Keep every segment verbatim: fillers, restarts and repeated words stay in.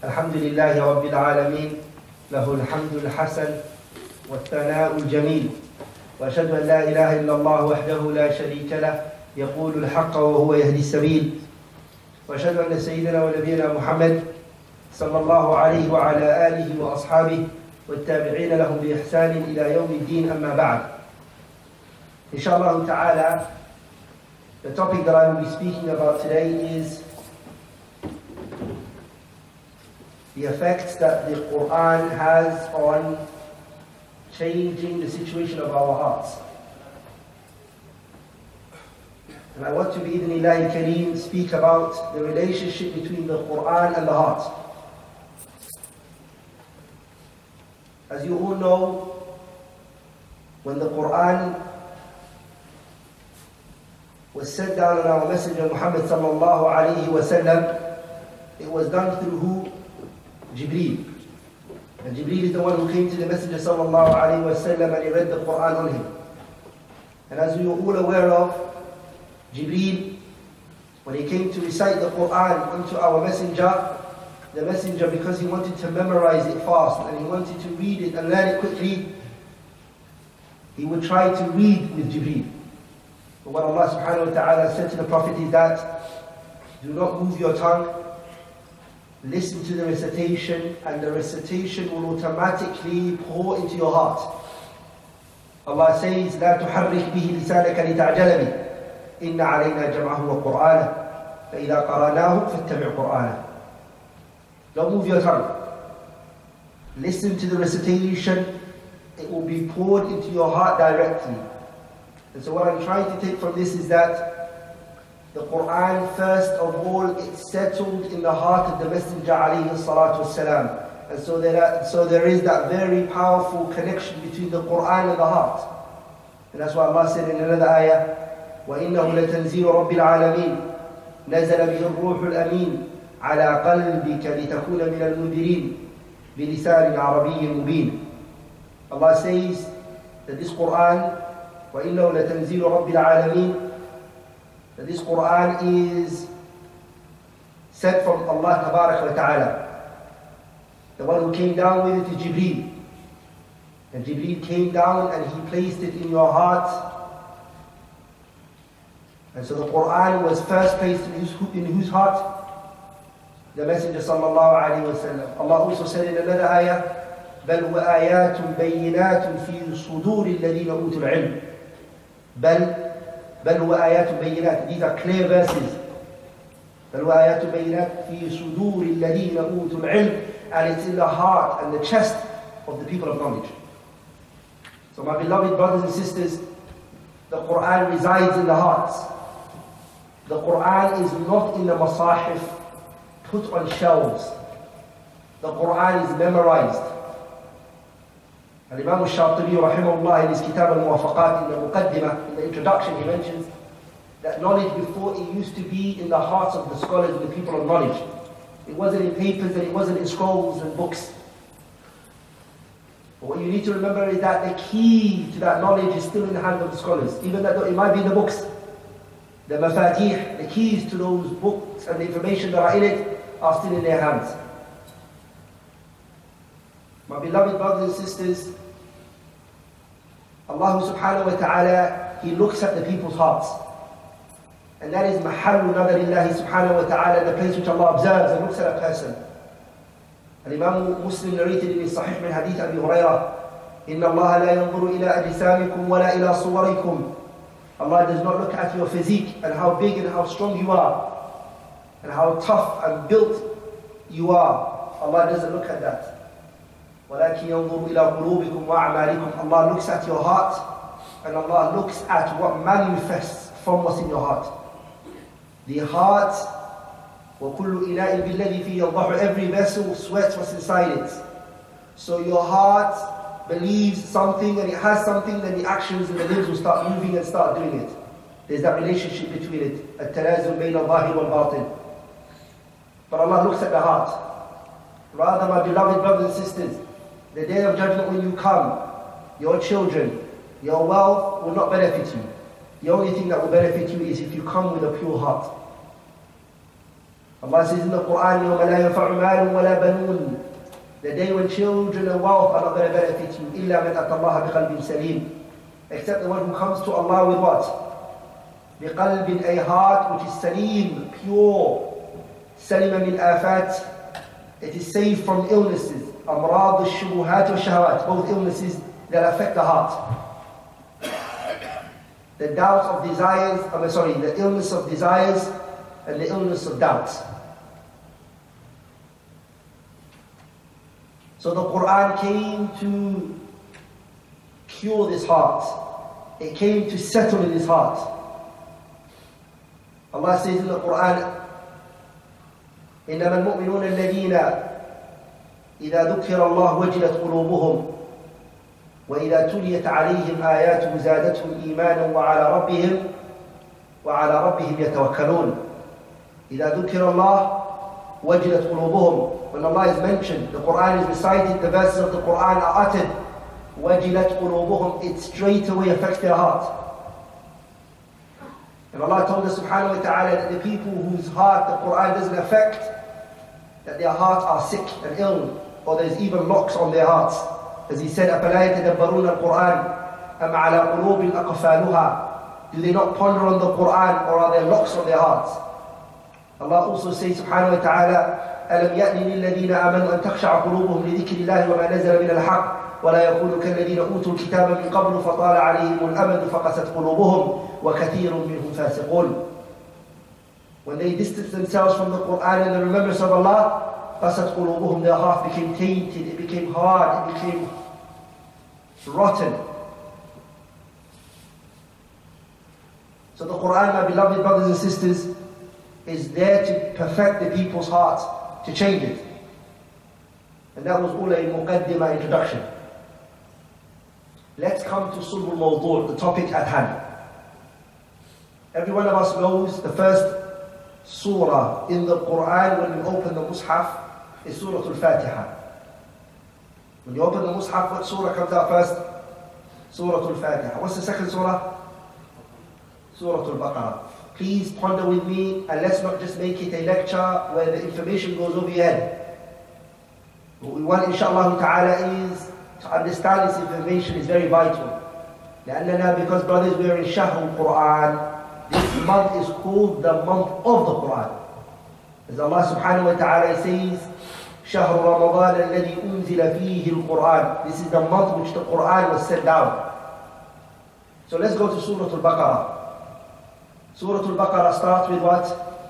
الحمد لله رب العالمين له الحمد الحسن والثناء الجميل وأشهد أن لا إله إلا الله وحده لا شريك له يقول الحق وهو يهدي السبيل وأشهد أن سيدنا ونبينا محمد صلى الله عليه وعلى آله وأصحابه والتابعين لهم بإحسان إلى يوم الدين أما بعد. Inshallah ta'ala, the topic that I will be speaking about today is the effects that the Quran has on changing the situation of our hearts. And I want to, bi-idhnillahi kareem, speak about the relationship between the Quran and the heart. As you all know, when the Quran was sent down on our Messenger Muhammad sallallahu alayhi wa sallam, it was done through who? Jibreel. And Jibreel is the one who came to the Messenger sallallahu alayhi wa sallam and he read the Quran on him. And as we are all aware of, Jibreel, when he came to recite the Quran unto our Messenger, the Messenger, because he wanted to memorize it fast and he wanted to read it and learn it quickly, he would try to read with Jibreel. But what Allah subhanahu wa ta'ala said to the Prophet is that, do not move your tongue, listen to the recitation, and the recitation will automatically pour into your heart. Allah says, لا تحرك به لسانك لتعجل به إن علينا جمعه وقرآنه فإذا قرأناه فاتبع قرآنه. Don't move your tongue. Listen to the recitation. It will be poured into your heart directly. And so what I'm trying to take from this is that the Quran, first of all, it settled in the heart of the Messenger alayhi salatu wasalam. And so there, are, so there is that very powerful connection between the Quran and the heart. And that's why Allah said in another ayah, وَإِنَّهُ لَتَنْزِيلُ رَبِّ الْعَالَمِينَ نَزَلَ بِهِ الرُّوحُ الْأَمِينُ على قلبك لتكون من المنذرين بلسان عربي مبين. Allah says that this Quran, وَإِنَّهُ لَتَنْزِيلُ رَبِّ الْعَالَمِينَ, that this Quran is sent from Allah Tabarak wa Ta'ala. The one who came down with it is Jibreel. And Jibreel came down and he placed it in your heart. And so the Quran was first placed in whose, in whose heart? The Messenger sallallahu alayhi wa sallam. Allah also said in another ayah, بل وآيات بينات في صدور الذين أوتوا العلم. بل بل وآيات بينات. These are clear verses. بل وآيات بينات في صدور الذين أوتوا العلم. And it's in the heart and the chest of the people of knowledge. So my beloved brothers and sisters, the Quran resides in the hearts. The Quran is not in the masahif put on shelves. The Quran is memorized. And Imam al-Shatibi rahimahullah in his Kitab al-Muwafaqat, in the Muqaddimah, in the introduction, he mentions that knowledge before it used to be in the hearts of the scholars and the people of knowledge. It wasn't in papers and it wasn't in scrolls and books. But what you need to remember is that the key to that knowledge is still in the hands of the scholars. Even though it might be in the books. The mafatih, the keys to those books and the information that are in it are still in their hands. My beloved brothers and sisters, Allah subhanahu wa ta'ala, He looks at the people's hearts. And that is mahallu nadarillahi subhanahu wa ta'ala, the place which Allah observes and looks at a person. And Imam Muslim narrated in his Sahih min Hadith Abi Hurairah, إِنَّ اللَّهَ لَا يَنظُرُ إِلَىٰ أَجْسَامِكُمْ وَلَا إِلَىٰ صُوَرِكُمْ. Allah does not look at your physique and how big and how strong you are and how tough and built you are. Allah doesn't look at that. وَلَكِنْ يَنظُرُ إِلَىٰ قُلُوبِكُمْ وَأَعْمَالِكُمْ. Allah looks at your heart and Allah looks at what manifests from what's in your heart. The heart, وَكُلُّ إِنَاءٍ بِالَّذِي فِيهِ يَضَّحُ. Every vessel sweats what's inside it. So your heart believes something and it has something, then the actions and the limbs will start moving and start doing it. There's that relationship between it. التلازم بين الظاهر والباطن. But Allah looks at the heart. Rather, my beloved brothers and sisters, the day of judgment when you come, your children, your wealth will not benefit you. The only thing that will benefit you is if you come with a pure heart. Allah says in the Quran, يَوْمَ لَا يَنْفَعُ مَالٌ وَلَا بَنُونَ, the day when children and wealth are not going to benefit you, إِلَّا مَنْ أَتَى اللَّهَ بِقَلْبٍ سَلِيمٍ, except the one who comes to Allah with what? بِقَلْبٍ, a heart which is salim, pure, سَلِمَ مِنْ آفَاتٍ, it is safe from illnesses, أَمْرَاض الشُّبُهَاتِ وَالشَّهَوَاتِ, both illnesses that affect the heart. The doubts of desires, I'm sorry, the illness of desires and the illness of doubts. So the Quran came to cure this heart. It came to settle in his heart. Allah says in the Quran, إِنَّمَا الْمُؤْمِنُونَ الَّذِينَ إِذَا ذُكِّرَ اللَّهُ وَجِلَتْ قُلُوبُهُمْ وَإِذَا تُلِيَتْ عَلَيْهِمْ آيَاتُهُ زَادَتْهُمْ إِيمَانًا وَعَلَى رَبِّهِمْ وَعَلَى رَبِّهِمْ يَتَوَكَّلُونَ. إِذَا ذُكِّرَ اللَّهُ وَجِلَتْ قُلُوبُهُمْ, when Allah is mentioned, the Quran is recited, the verses of the Quran are uttered, وَجِلَتْ قُلُوبُهُمْ, it straight away affects their heart. And Allah told us subhanahu wa ta'ala that the people whose heart the Quran doesn't affect, that their hearts are sick and ill, or there's even locks on their hearts. As he said, أَفَلَا يَتَدَبَّرُونَ الْقُرْآنَ أَمْ عَلَى قُلُوبٍ أَقْفَالُهَا, do they not ponder on the Quran, or are there locks on their hearts? Allah also says subhanahu wa ta'ala, أَلَمْ يَأْنِ لِلَّذِينَ آمَنُوا أَن تَخْشَعَ قُلُوبُهُمْ لِذِكْرِ اللَّهِ وَمَا نَزَلَ مِنَ الْحَقِّ وَلَا يَكُونُوا كَالَّذِينَ أُوتُوا الْكِتَابَ مِنْ قَبْلُ فَطَالَ عَلَيْهِمُ الْأَمَدُ فَقَسَتْ قُلُوبُهُمْ وَكَثِيرٌ مِّنْهُمْ فَاسِقُونَ. When they distanced themselves from the Quran and the remembrance of Allah, قَسَتْ قُلُوبُهُمْ, their heart became tainted, it became hard, it became rotten. So the Quran, my beloved brothers and sisters, is there to perfect the people's hearts, to change it. And that was all a muqaddimah, introduction. Let's come to Sulb al-Mawdu', the topic at hand. Every one of us knows the first surah in the Quran when we open the Mus'haf is Surah Al-Fatiha. When you open the Mus'haf, what surah comes out first? Surah Al-Fatiha. What's the second surah? Surah Al-Baqarah. Please ponder with me, and let's not just make it a lecture where the information goes over your head. What we want, inshallah ta'ala, is to understand this information is very vital. لأننا, because brothers, we are in Shahr al-Quran. This month is called the month of the Quran. As Allah subhanahu wa ta'ala says, شهر رمضان الذي أنزل فيه القرآن. This is the month which the Quran was sent down. So let's go to Surah Al-Baqarah. Surah Al-Baqarah starts with what?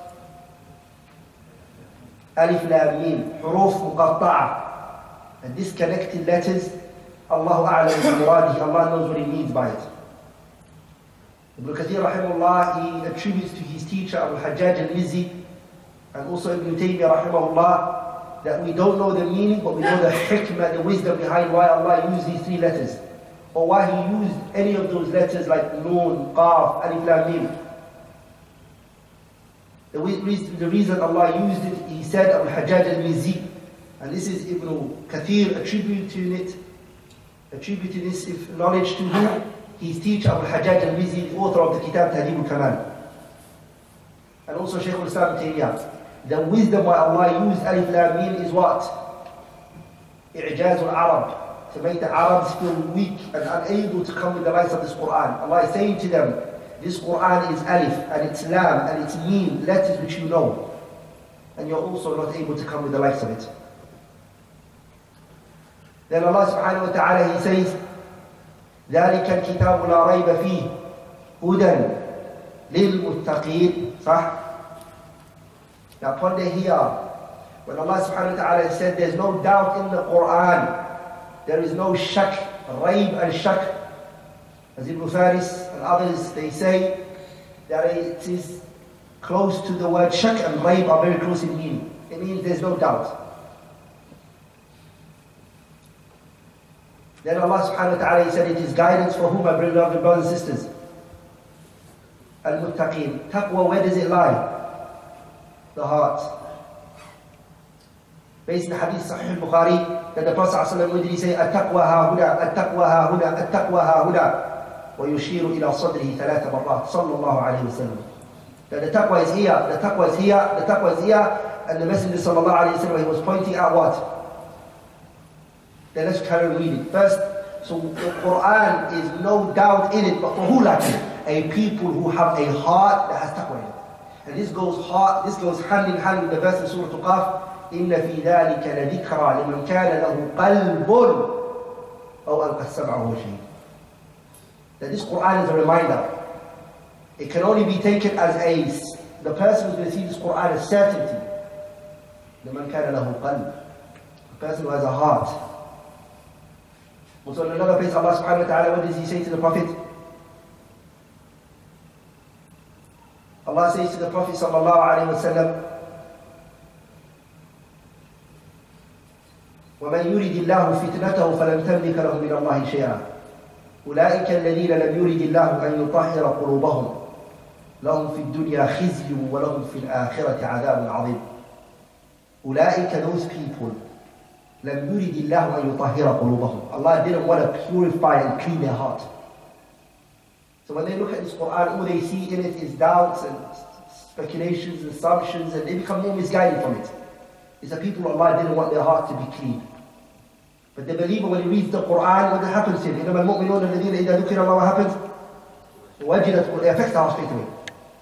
Alif Lam Mim, Huruf Muqatta'a. And disconnected letters, Allahu A'lam bi muradihi, Allah knows what he means by it. Ibn Kathir rahimahullah, he attributes to his teacher Al-Hajjaj al-Mizzi, and also Ibn Taymiyyah rahimahullah, that we don't know the meaning, but we know the hikmah, the wisdom behind why Allah used these three letters, or why he used any of those letters like Noon, Qaf, Alif Lam Mim. The reason, the reason Allah used it, he said, Al-Hajjaj al-Mizzi, and this is Ibn Kathir attributing it, attributing this knowledge to who? His teacher Al-Hajjaj al-Mizzi, the author of the Kitab Tahdhib al-Kamal. And also Shaykh al-Islam Taymiyyah. The wisdom why Allah used Alif Lam Mim is what? I'jaz al-Arab, to make the Arabs feel weak and unable to come with the likes of this Quran. Allah is saying to them, this Quran is Alif, and it's Lam, and it's Mim, letters which you know. And you're also not able to come with the likes of it. Then Allah subhanahu wa ta'ala, He says, ذَلِكَ الْكِتَابُ لَا رَيْبَ فِيهِ هُدًى لِلْمُتَّقِينَ. صح? Now ponder here, when Allah subhanahu wa ta'ala said there's no doubt in the Quran, there is no shak, raib and shak, as Ibn Faris and others, they say that it is close to the word shak, and raib are very close in meaning. It means there's no doubt. Then Allah subhanahu wa ta'ala, He said it is guidance for whom, my beloved brothers and sisters? Al-Muttaqeen. Taqwa, where does it lie? The heart. Based in the hadith Sahih al-Bukhari, that the Prophet ﷺ, what did he say? At-taqwa ha-huda, at-taqwa ha-huda, at-taqwa ha-huda. ويشير إلى صدره ثلاث مرات صلى الله عليه وسلم. That the taqwa is here, the taqwa is here, the taqwa is here, and the Messenger sallallahu alayhi wa sallam, he was pointing out what? Then let's carry on reading. First, so the Quran is no doubt in it, but for who lacks it? A people who have a heart that has taqwa in it. And this goes heart, this goes hand in hand with the verse in Surah Al-Qaf, إِنَّ فِي ذَلِكَ لَذِكْرَى لِمَنْ كَانَ لَهُ قَلْبٌ أَوْ أَلْقَى السَّمْعَ شَيْءٍ. That this Quran is a reminder. It can only be taken as a, the person who's going to see this Quran as certainty. لِمَنْ كَانَ لَهُ قَلْبٌ. The person who has a heart. Also in another place, Allah subhanahu wa ta'ala, what does He say to the Prophet? Allah says to the Prophet sallallahu alayhi wa sallam, وَمَنْ يُرِدِ اللَّهُ فِتْنَتَهُ فَلَنْ تَمْلِكَ لَهُ مِنَ اللَّهِ شَيْئًا أُولَٰئِكَ الَّذِينَ لَمْ يُرِدِ اللَّهُ أَنْ يُطَهِّرَ قُلُوبَهُمْ لَهُمْ فِي الدُّنْيَا خِزْيٌ وَلَهُمْ فِي الْآخِرَةِ عَذَابٌ عَظِيمٌ. أُولَٰئِكَ, those people, لَمْ يُرِدِ اللَّهُ أَنْ يُطَهِّرَ قُلُوبَهُم. Allah didn't want to purify and clean their heart. So when they look at this Quran, all they see in it is doubts and speculations and assumptions, and they become more misguided from it. It's the people Allah didn't want their heart to be clean. But the believer, when he reads the Quran, what happens to him? إِنَّمَا الْمُؤْمِنُونَ الَّذِينَ إِذَا ذُكِرَ اللَّهُ, what happens? وَجِلَتْ, it affects the heart straight away.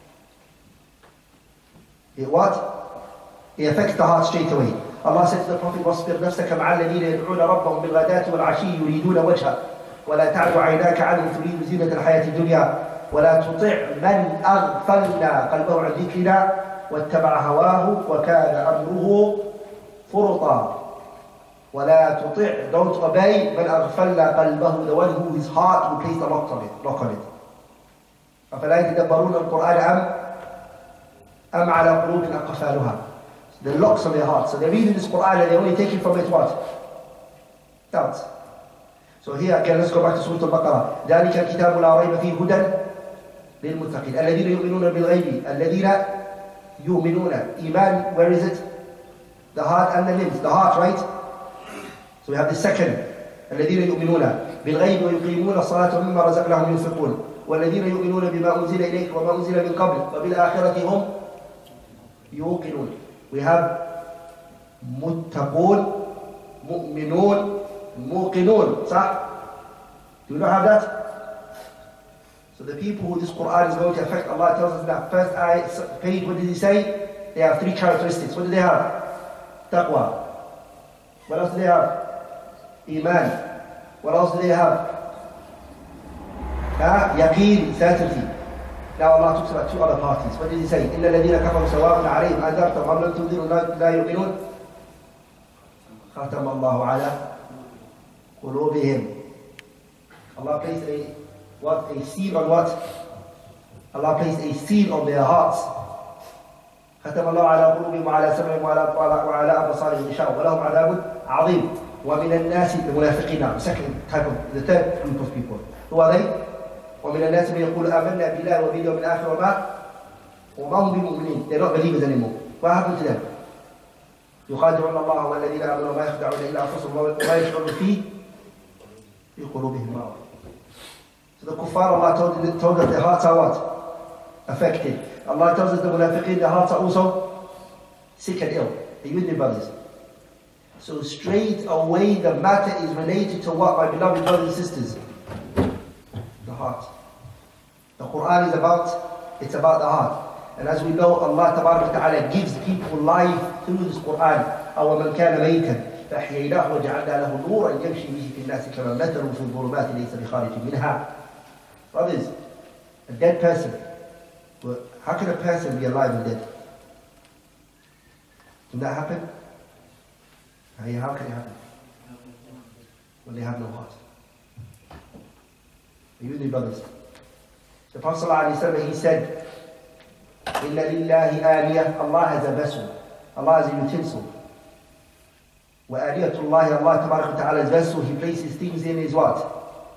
It what? It affects the heart straight away. Allah said to the Prophet, وَاصْبِرْ نَفْسَكَ مَعَ الَّذِينَ يَدْعُونَ رَبَّهُمْ بِالْغَدَاةِ وَالْعَشِيِّ يُرِيدُونَ وَجْهَهُ وَلَا تَعْدُ عَيْنَاكَ عَنْهُمْ تُرِيدُ زِينَةَ الْحَيَاةِ الدُّنْيَا وَلَا تُطِعْ مَنْ أَغْفَلْنَا قَلْبَهُ عَنْ ذِكْرِنَا وَاتَّبَعَ هَوَاهُ وَكَانَ أَمْرُهُ فُرُطًا. وَلَا تُطِعْ, don't obey, مَنْ أَغْفَلْنَا قَلْبَهُ, the one who his heart will place the lock on it. Lock on it. أَفَلَا يَتَدَبَّرُونَ الْقُرْآنَ أَمْ أَمْ عَلَى قُلُوبٍ أَقْفَالُهَا. The locks on their hearts. So they're reading this Quran and they're only taking from it what? Doubts. So here again, let's go back to Surah Al-Baqarah. ذَلِكَ الْكِتَابُ لَا رَيْبَ فِيهِ هُدًى لِلْمُتَّقِينَ الَّذِينَ يُؤْمِنُونَ بِالْغَيْبِ الَّذِينَ يُؤْمِنُونَ. Iman, where is it? The heart and the limbs. The heart, right? So we have the second. الَّذِينَ يُؤْمِنُونَ بِالْغَيْبِ وَيُقِيمُونَ الصَّلَاةَ وَمِمَّا رَزَقْنَاهُمْ يُنْفِقُونَ وَالَّذِينَ يُؤْمِنُونَ بِمَا أُنزِلَ إِلَيْكَ وَمَا أُنزِلَ مِنْ قَبْلِكَ وَبِالْآخِرَةِ هُمْ يُوقِنُونَ. We have muttaqun, mu'minun, muqinun. Sah? Do we not have that? So the people who this Quran is going to affect, Allah tells us that first ayah, page, what did He say? They have three characteristics. What do they have? Taqwa. What else do they have? Iman. What else do they have? Ah, yaqeen, certainty. Now Allah talks about two other parties. What did He say? إِنَّ الَّذِينَ كَفَرُوا سَوَاءٌ عَلَيْهِمْ أَنذَرْتَهُمْ أَمْ لَمْ تُنذِرْهُمْ لَا يُؤْمِنُونَ خَتَمَ اللَّهُ عَلَى قُلُوبِهِمْ. Allah placed a what? A seal on what? Allah placed a seal on their hearts. ختم الله على قلوبهم وعلى سمعهم وعلى أبصارهم غشاوة ولهم عذاب عظيم. ومن الناس, the munafiqeen now, the second type of, the third group of people. Who are they? ومن الناس من يقول آمنا بالله وباليوم الآخر وما وما هم بمؤمنين. They're not believers anymore. What happened to them? يخادعون الله والذين آمنوا وما يخدعون إلا أنفسهم وما يشعرون في في قلوبهم مرض. So the kuffar, Allah told, told us their hearts are what? Affected. Allah tells us the munafiqeen, their hearts are also sick and ill. Are you with me, brothers? So straight away the matter is related to what, my beloved brothers and sisters? The heart. The Quran is about, it's about the heart. And as we know, Allah Tabarak wa Ta'ala gives people life through this Quran. أَوَ مَنْ كَانَ مَيْتًا فَأَحْيَيْنَاهُ وَجَعَلْنَا لَهُ نُورًا يَمْشِي بِهِ فِي النَّاسِ كَمَنْ مَثَلُهُ فِي الظُّلُمَاتِ لَيْسَ بِخَارِجٍ مِنْهَا. Brothers, a dead person. Well, how can a person be alive and dead? Can that happen? How can it happen? When they have no heart. Are you with me, brothers? The Prophet ﷺ, he said, إِنَّ لِلَّهِ آلِيَةً. Allah has a vessel. Allah has a utensil. وَآلِيَةُ اللَّهِ, Allah Tabarak wa Ta'ala's vessel, He places things in is what?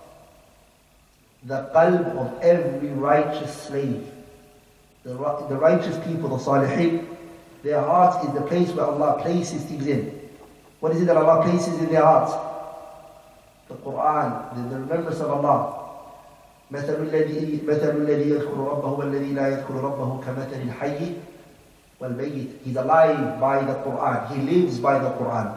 The qalb of every righteous slave. The, the righteous people, the salihin, their heart is the place where Allah places things in. What is it that Allah places in their hearts? The Quran, the, the remembrance of Allah. مثل الذي مثل الذي يذكر ربه والذي لا يذكر ربه كمثل الحي والميت. He's alive by the Quran. He lives by the Quran.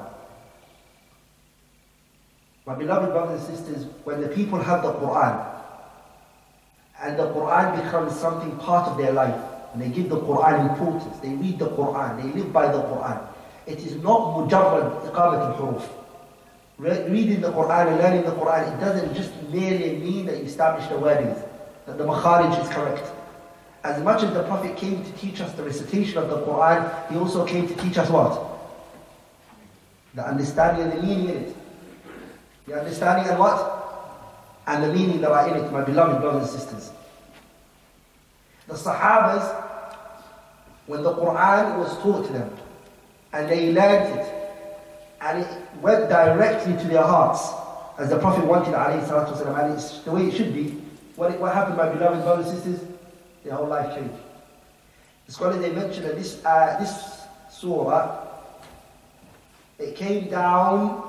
My beloved brothers and sisters, when the people have the Quran, and the Quran becomes something part of their life, and they give the Quran importance, they read the Quran, they live by the Quran, it is not mujarrad iqamat al-huruf. Reading the Quran and learning the Quran, it doesn't just merely mean that you establish the wordings, that the makharij is correct. As much as the Prophet came to teach us the recitation of the Quran, he also came to teach us what? The understanding and the meaning in it. The understanding and what? And the meaning that are in it, my beloved brothers and sisters. The Sahabas, when the Quran was taught to them, and they learned it, and it went directly to their hearts, as the Prophet wanted, alayhi salatu wasalam, and it's the way it should be, what, what happened, my beloved brothers and sisters? Their whole life changed. The scholars, they mentioned that this, uh, this surah, it came down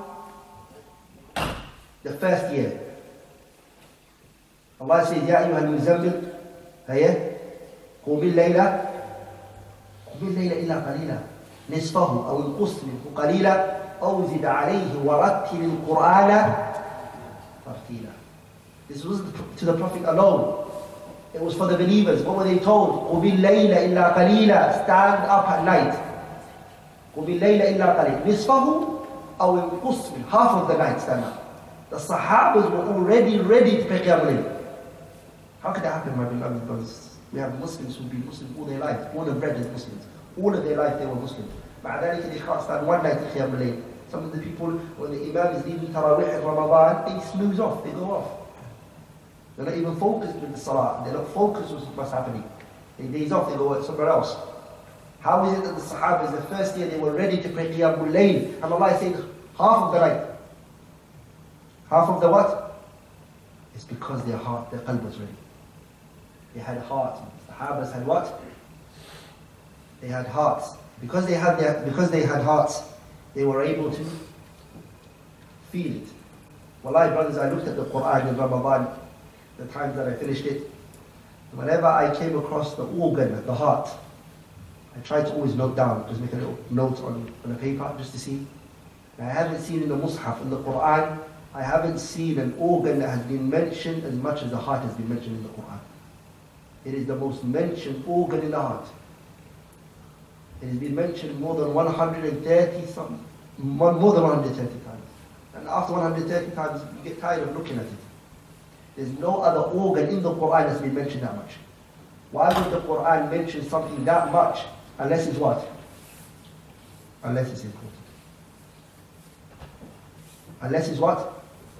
the first year. Allah says, يا أيها المزمل هيا قم الليل قم الليل إلا قليلا نصفه أو انقص منه قليلا أو زد عليه ورتل القرآن ترتيلا. This was to the Prophet alone. It was for the believers. What were they told? قم الليل إلا قليلا. Stand up at night. قم الليل إلا قليلا نصفه أو انقص منه. Half of the night stand up. The Sahabas were already ready to pray Qiyam al-Layl. How could that happen, my beloved brothers? We have Muslims who've been Muslims all their life, born and bred as Muslims. All of their life they were Muslims. مع ذلك they can't stand one night to Qiyam al-Layl. Some of the people, when the Imam is leading Taraweeh in Ramadan, they snooze off, they go off. They're not even focused with the Salah. They're not focused with what's happening. They days off, they go somewhere else. How is it that the Sahabas, the first year they were ready to pray Qiyam al-Layl, and Allah is saying half of the night? Half of the what? It's because their heart, their qalb was ready. They had hearts. The Sahabas had what? They had hearts. Because they had their, because they had hearts, they were able to feel it. Wallahi brothers, I looked at the Quran in Ramadan, the times that I finished it. Whenever I came across the organ, the heart, I tried to always note down, just make a little note on, on a paper, just to see. And I haven't seen in the Mus'haf, in the Quran, I haven't seen an organ that has been mentioned as much as the heart has been mentioned in the Quran. It is the most mentioned organ in the heart. It has been mentioned more than one hundred thirty some, more than one hundred thirty times. And after one hundred thirty times, you get tired of looking at it. There's no other organ in the Quran that's been mentioned that much. Why would the Quran mention something that much unless it's what? Unless it's important. Unless it's what?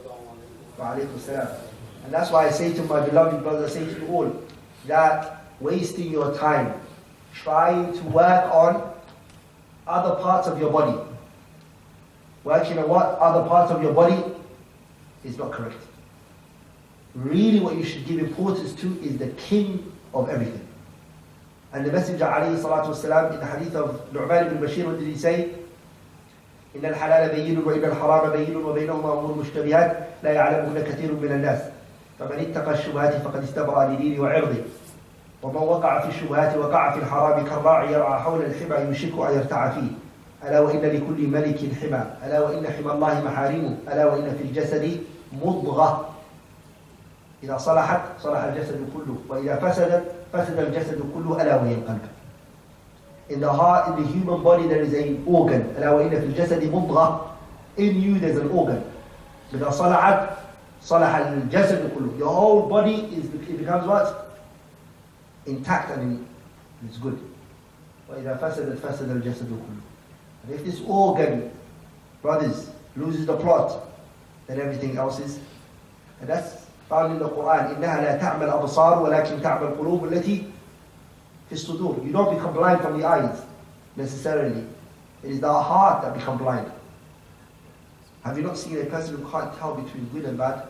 And that's why I say to my beloved brothers, I say to you all, that wasting your time trying to work on other parts of your body, working on what? Other parts of your body is not correct. Really what you should give importance to is the king of everything. And the Messenger alayhi salatu wasalam, in the hadith of Nu'man ibn Bashir, what did he say? إن الحلال بين وإن الحرام بين وبينهما أمور مشتبهات لا يعلمهن كثير من الناس فمن اتقى الشبهات فقد استبرأ لدينه وعرضه ومن وقع في الشبهات وقع في الحرام كالراعي يرعى حول الحمى يوشك أن يرتع فيه ألا وإن لكل ملك حمى ألا وإن حمى الله محارمه ألا وإن في الجسد مضغة إذا صلحت صلح الجسد كله وإذا فسدت فسد الجسد كله ألا وهي القلب. In the heart, in the human body, there is an organ. ألا وإن في الجسد مضغة. In you, there's an organ. إذا صلحت صلح الجسد كله. Your whole body is it becomes what? Intact and it's good. وإذا فسدت فسد الجسد كله. And if this organ, brothers, loses the plot, then everything else is. And that's found in the Quran. إنها لا تعمى الأبصار ولكن تعمى القلوب التي في الصدور. You don't become blind from the eyes necessarily. It is the heart that becomes blind. Have you not seen a person who can't tell between good and bad?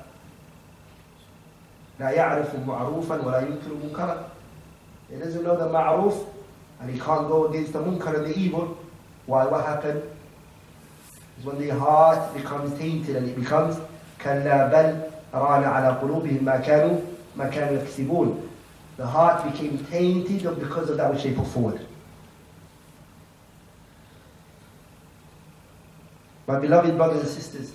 لا يعرف معروفا ولا ينكر منكرا. He doesn't know the ma'ruf and he can't go against the munkar and the evil. Why? What happened? Is when the heart becomes tainted and it becomes كلا بل ران على قلوبهم ما كانوا ما كانوا يكسبون. The heart became tainted because of that which they put forward. My beloved brothers and sisters,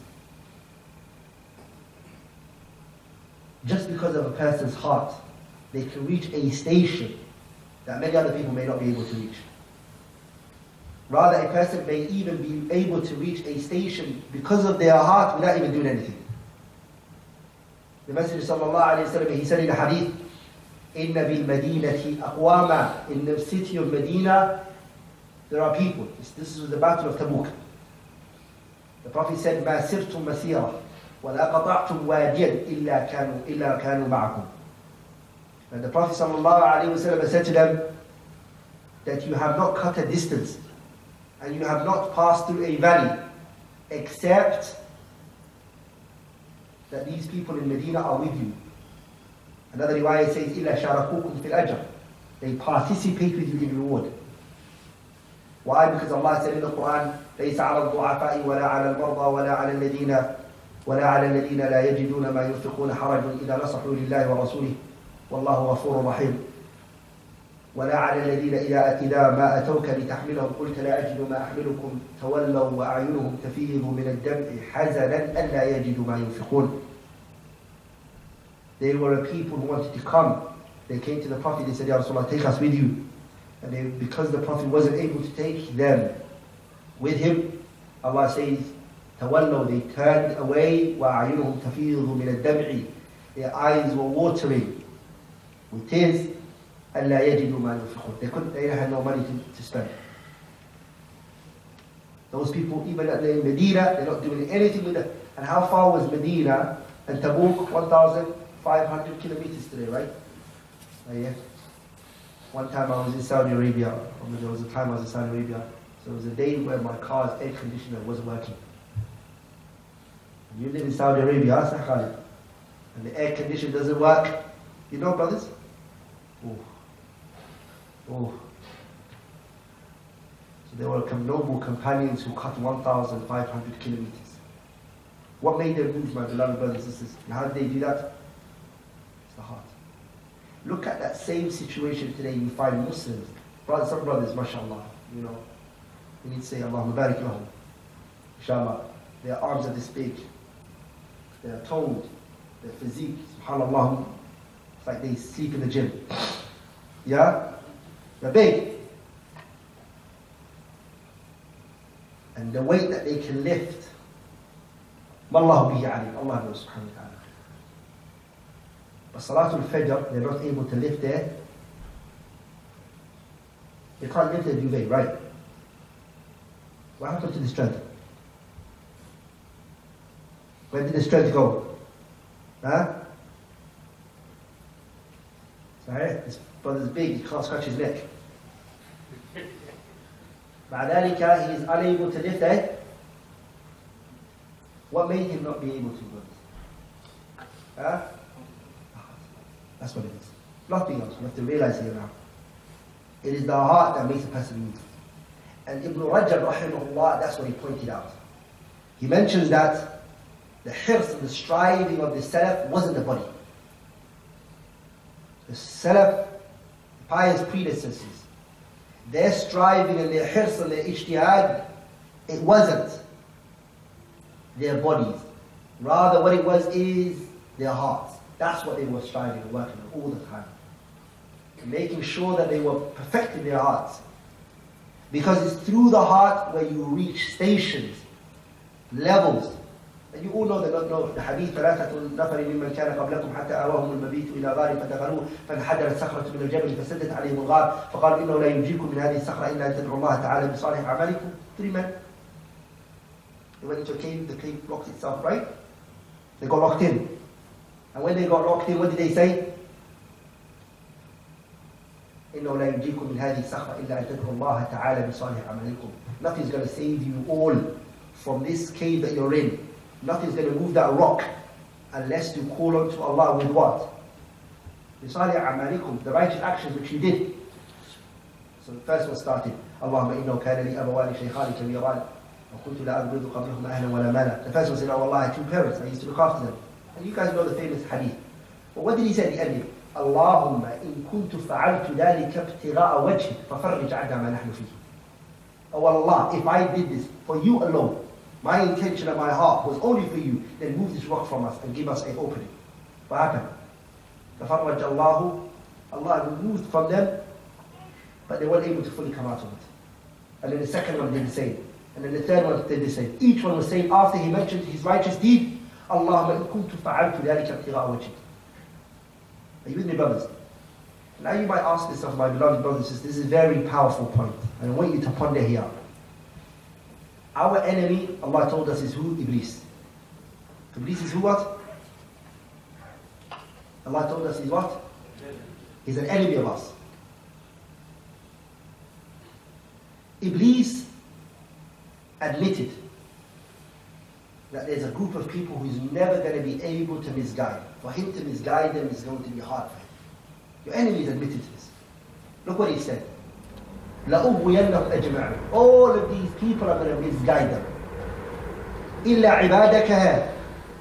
just because of a person's heart, they can reach a station that many other people may not be able to reach. Rather, a person may even be able to reach a station because of their heart without even doing anything. The Messenger sallallahu alayhi wa sallam, he said in a hadith, إِنَّ بِالْمَدِينَةِ أَقْوَامًا. In the city of Medina, there are people. This, this was the battle of Tabuk. The Prophet said, مَا سِرْتُمْ مَسِيرًا وَلَا قَطَعْتُمْ وَادِيًا إِلَّا كَانُوا, إِلَّا كَانُوا مَعَكُمْ. And the Prophet sallallahu alayhi wa sallam said to them that you have not cut a distance and you have not passed through a valley except that these people in Medina are with you. Another riwayah says, إِلَّا شَارَكُوكُمْ فِي الْأَجْرِ. They participate with you in reward. Why? Because Allah said in the Quran, لَيْسَ عَلَى الضُّعَفَاءِ وَلَا عَلَى الْمَرْضَى وَلَا عَلَى الَّذِينَ وَلَا عَلَى الَّذِينَ لَا يَجِدُونَ مَا يُنْفِقُونَ حَرَجٌ إِذَا نَصَحُوا لِلَّهِ وَرَسُولِهِ وَاللَّهُ غَفُورٌ رَحِيمٌ ولا على الذين إذا إذا ما أتوك لتحملهم قلت لا أجد ما أحملكم تولوا وأعينهم تفيض من الدمع حزنا ألا يجدوا ما ينفقون. They were a people who wanted to come. They came to the Prophet, they said, Ya Rasulullah, take us with you. And they, because the Prophet wasn't able to take them with him, Allah says, تولوا, they turned away, وأعينهم تفيض من الدمع, their eyes were watering with tears. ألا يجدوا ما ينفقون. They couldn't, they had no money to, to spend. Those people, even at in Medina, they're not doing anything with it. And how far was Medina and Tabuk? one thousand five hundred kilometers today, right? Oh, yeah. One time I was in Saudi Arabia, or there was a time I was in Saudi Arabia, so it was a day where my car's air conditioner wasn't working. And you live in Saudi Arabia, and the air conditioner doesn't work. You know, brothers? Oh. Oh. So there were noble companions who cut one thousand five hundred kilometers. What made them move, my beloved brothers and sisters? And how did they do that? It's the heart. Look at that same situation today. You find Muslims, brothers, some brothers, mashallah, you know, we need to say, Allahumma barik lahum. Inshallah, their arms are this big, they are toned, their physique, subhanallah, it's like they sleep in the gym. Yeah? They're big. And the weight that they can lift, Wallahu bihi alim, Allah knows subhanahu wa ta'ala. But Salatul Fajr, they're not able to lift their, they can't lift their duvet, right? What happened to the strength? Where did the strength go? Huh? Sorry, this brother's big, he can't scratch his neck. مع ذلك, he is unable to lift it. What made him not be able to do it? Huh? That's what it is. Nothing else. We have to realize here now. It is the heart that makes a person move. And Ibn Rajab, rahimahullah, that's what he pointed out. He mentions that the hirs and the striving of the Salaf wasn't the body. The Salaf, the pious predecessors, their striving and their hirs and their ijtihad, it wasn't their bodies. Rather, what it was is their hearts. That's what they were striving and working on all the time. Making sure that they were perfecting their hearts. Because it's through the heart where you reach stations, levels. And you all know the, know the hadith, ثلاثة نفر ممن كان قبلكم حتى آواهم المبيت إلى غار فدخلوه فانحدرت صخرة من الجبل فسدت عليهم الغار فقالوا إنه لا ينجيكم من هذه الصخرة إلا أن تدعوا الله تعالى بصالح أعمالكم. Three men. They went into a cave, the cave locked itself, right? They got locked in. And when they got locked in, what did they say? إنه لا ينجيكم من هذه الصخرة إلا أن تدعوا الله تعالى بصالح أعمالكم. Nothing's going to save you all from this cave that you're in. Nothing's going to move that rock unless you call on to Allah with what? بصالح أعمالكم, the righteous actions which you did. So the first one started, اللهم إنه كان لي أبوان شيخان كبيران وكنت لا أقبض قبلهما أهلا ولا مالا. The first one said, oh Allah, I had two parents, I used to look after them. And you guys know the famous hadith. But what did he say at the end? اللهم إن كنت فعلت ذلك ابتغاء وجهك ففرج عنا ما نحن فيه. Oh Allah, if I did this for you alone, my intention and my heart was only for you, then move this rock from us and give us an opening. What happened? ففرج الله, Allah removed from them, but they weren't able to fully come out of it. And then the second one did the same. And then the third one did the same. Each one was saying after he mentioned his righteous deed, اللهم إن كنت فعلت ذلك ابتغاء وجهك. Are you with me, brothers? Now you might ask yourself, my beloved brothers and sisters, this is a very powerful point, and I want you to ponder here. Our enemy, Allah told us, is who? Iblis. Iblis is who what? Allah told us he's what? He's an enemy of us. Iblis admitted that there's a group of people who is never going to be able to misguide. For him to misguide them is going to be hard for him. Your enemy is admitted to this. Look what he said. لَأُغْوِيَنَّهُمْ أَجْمَعُونَ. All of these people are going to misguide them. إِلَّا عِبَادَكَ هَذَا.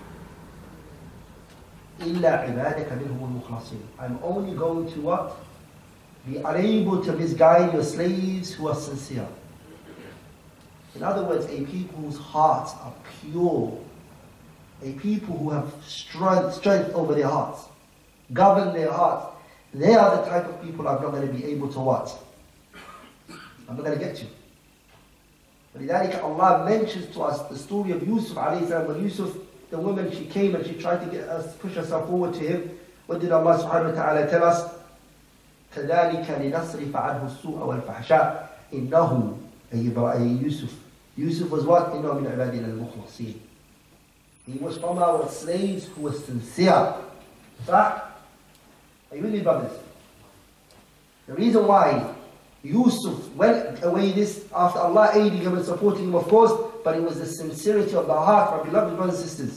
إِلَّا عِبَادَكَ مِنْهُمُ الْمُخْلَصِينَ. I'm only going to what? Be unable to misguide your slaves who are sincere. In other words, a people whose hearts are pure, a people who have strength, strength over their hearts, govern their hearts, they are the type of people I'm not going to be able to what? I'm not going to get to. But لذلك Allah mentions to us the story of Yusuf alayhi salam. When Yusuf, the woman, she came and she tried to get us, push herself forward to him. What did Allah subhanahu wa ta'ala tell us? كَذَلِكَ لِنَصْرِفَ عَنْهُ السُّوءَ وَالْفَحْشَاءَ إِنَّهُ أي Yusuf. Yusuf was what? إِنَّهُ مِنْ عِبَادِنَا الْمُخْلَصِينَ. He was from our slaves who were sincere. صح? Are you with me, brothers? The reason why Yusuf went away this after Allah aiding him and supporting him, of course, but it was the sincerity of the heart, my beloved brothers and sisters.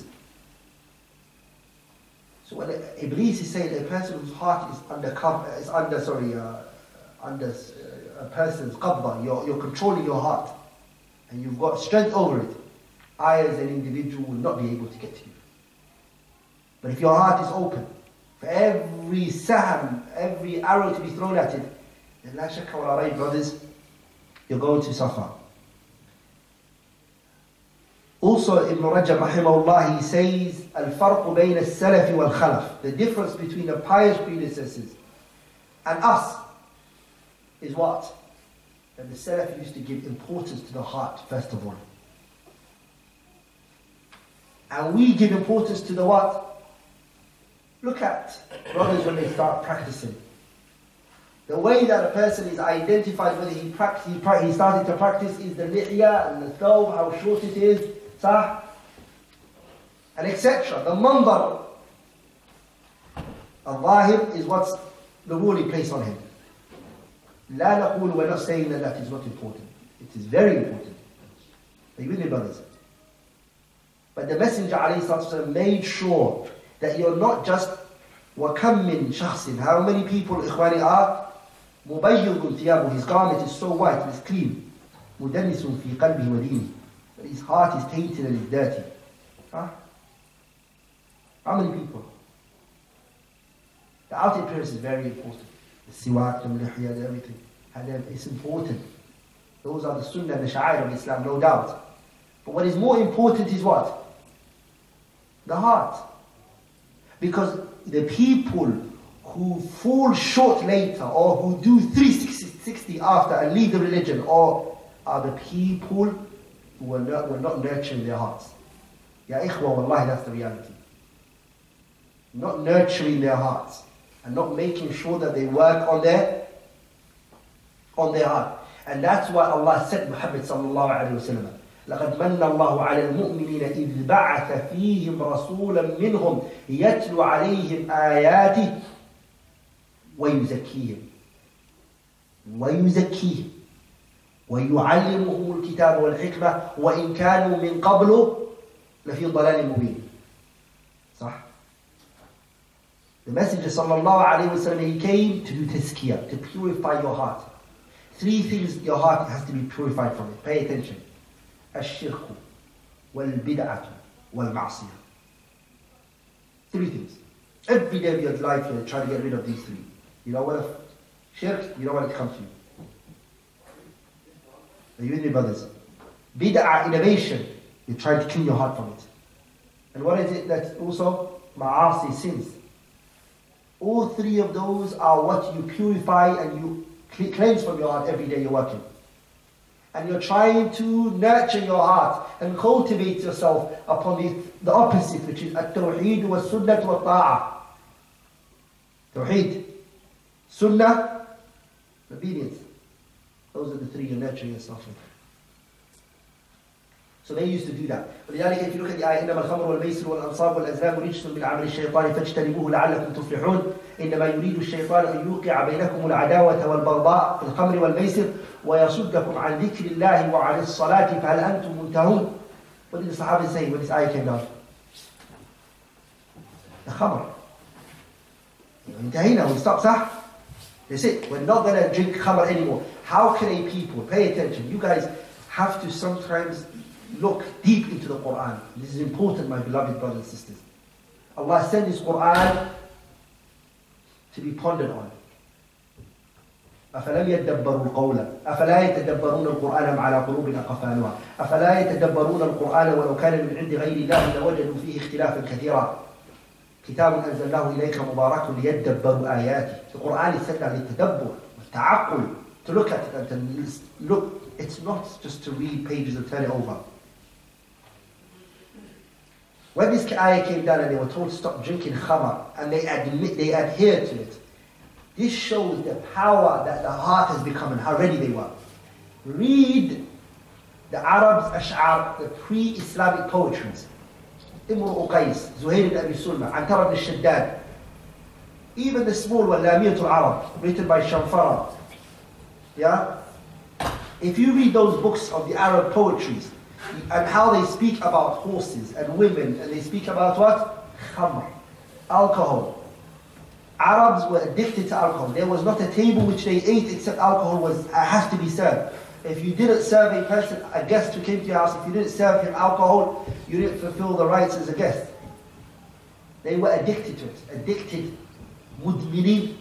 So when Iblis is saying a person whose heart is under cover, is under sorry, uh, under uh, a person's qabda, you're, you're controlling your heart, and you've got strength over it, I as an individual will not be able to get to you. But if your heart is open, for every sahm, every arrow to be thrown at it, then la shakka wa la rayb, brothers, you're going to suffer. Also, Ibn Rajab rahimahullah, he says, Al-farqu bayna al-salaf wal-khalaf. The difference between the pious predecessors and us is what? That the salaf used to give importance to the heart, first of all. And we give importance to the what? Look at brothers when they start practicing. The way that a person is identified whether he, practice, he, he started to practice is the li'ya and the thawb, how short it is, sah, and et cetera. The manbar, al-zahir, is what's the ruling placed on him. La naqul, we're not saying that that is not important. It is very important. Are you with me, brothers? But the Messenger ﷺ made sure that you're not just وَكَمْ مِنْ شَخْصٍ. How many people, ikhwani, are مُبَيِّضٌ ثِيَابُهُ. His garment is so white, it is clean. مُدَنِّسٌ فِي قَلْبِهِ وَدِينِهِ. But his heart is tainted and is dirty. Huh? How many people? The outer appearance is very important. The siwak, the lihya, the everything. And it's important. Those are the sunnah and the sha'air of Islam, no doubt. But what is more important is what? The heart. Because the people who fall short later, or who do three sixty after and leave the religion, or are the people who were not, were not nurturing their hearts. Ya ikhwa, wallahi, that's the reality. Not nurturing their hearts and not making sure that they work on their on their heart. And that's why Allah said Muhammad sallallahu alayhi wa sallam, لقد من الله على المؤمنين إذ بعث فيهم رسولا منهم يتلو عليهم آياته ويزكيهم ويزكيهم ويعلمهم الكتاب والحكمة وإن كانوا من قبل لفي ضلال مبين. صح? The Messenger sallallahu alayhi wa sallam, he came to do tazkiyah, to purify your heart. Three things your heart has to be purified from it. Pay attention. الشرك والبدعة والمعصية. Three things. Every day of your life you're trying to get rid of these three. You don't want to shirk, you don't want it to come to you. Are you with me, brothers? Bid'ah, innovation, you're trying to clean your heart from it. And what is it that's also? Ma'asi, sins. All three of those are what you purify and you cleanse from your heart every day you're working. And you're trying to nurture your heart and cultivate yourself upon the, the opposite, which is at-tawheed wa sunnah wa ta'ah. Tawheed, sunnah, obedience. Those are the three you're nurturing yourself with. So they used to do that. ولذلك if you look at the ayah إنما الخمر والميسر والأنصاب والأزلام رجس من عمل الشيطان فاجتنبوه لعلكم تفلحون إنما يريد الشيطان أن يوقع بينكم العداوة والبغضاء في الخمر والميسر ويصدكم عن ذكر الله وعن الصلاة فهل أنتم منتهون. What did the Sahaba say when this ayah came down? The khamr. انتهينا, we stop, صح? That's it. We're not going to drink khamr anymore. How can a people, pay attention, you guys have to sometimes look deep into the Quran. This is important, my beloved brothers and sisters. Allah sent this Quran to be pondered on. أفلم يتدبروا القول أفلا يتدبرون القرآن أم على قلوب أقفالها أفلا يتدبرون القرآن ولو كان من عند غير الله لوجدوا فيه اختلافا كثيرا كتاب أنزلناه إليك مبارك ليدبروا آياته. The Quran is sent down للتدبر والتعقل, to look at it and to look. It's not just to read pages and turn it over. When this ayah came down and they were told to stop drinking khamar and they admit, they adhered to it, this shows the power that the heart has become and how ready they were. Read the Arabs' ash'ar, the pre-Islamic poetries. Imru Uqais, Zuhair ibn Abi Sulma, Antar ibn Shaddad. Even the small one, Lamiyatul Arab, written by Shamfara. Yeah? If you read those books of the Arab poetries and how they speak about horses and women, and they speak about what? Khamr, alcohol. Arabs were addicted to alcohol. There was not a table which they ate except alcohol was uh, has to be served. If you didn't serve a person, a guest who came to your house, if you didn't serve him alcohol, you didn't fulfill the rights as a guest. They were addicted to it. Addicted. Mudminin.